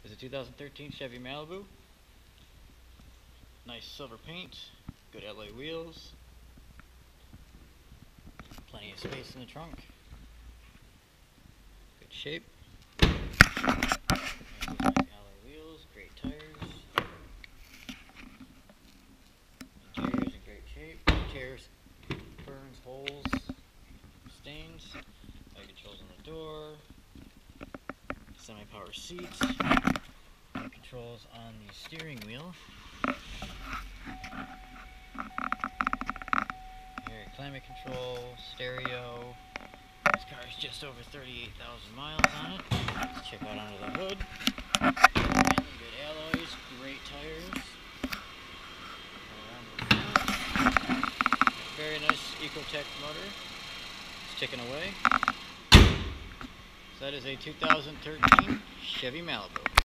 is a 2013 Chevy Malibu. Nice silver paint, good alloy wheels, plenty of space in the trunk, good shape, alloy wheels, great tires, interior's in great shape, chairs, burns, holes, stains, light controls on the door, semi-power seats, light controls on the steering wheel, climate control, stereo. This car is just over 38,000 miles on it. Let's check out under the hood. Good alloys, great tires. Very nice Ecotech motor. It's ticking away. So that is a 2013 Chevy Malibu.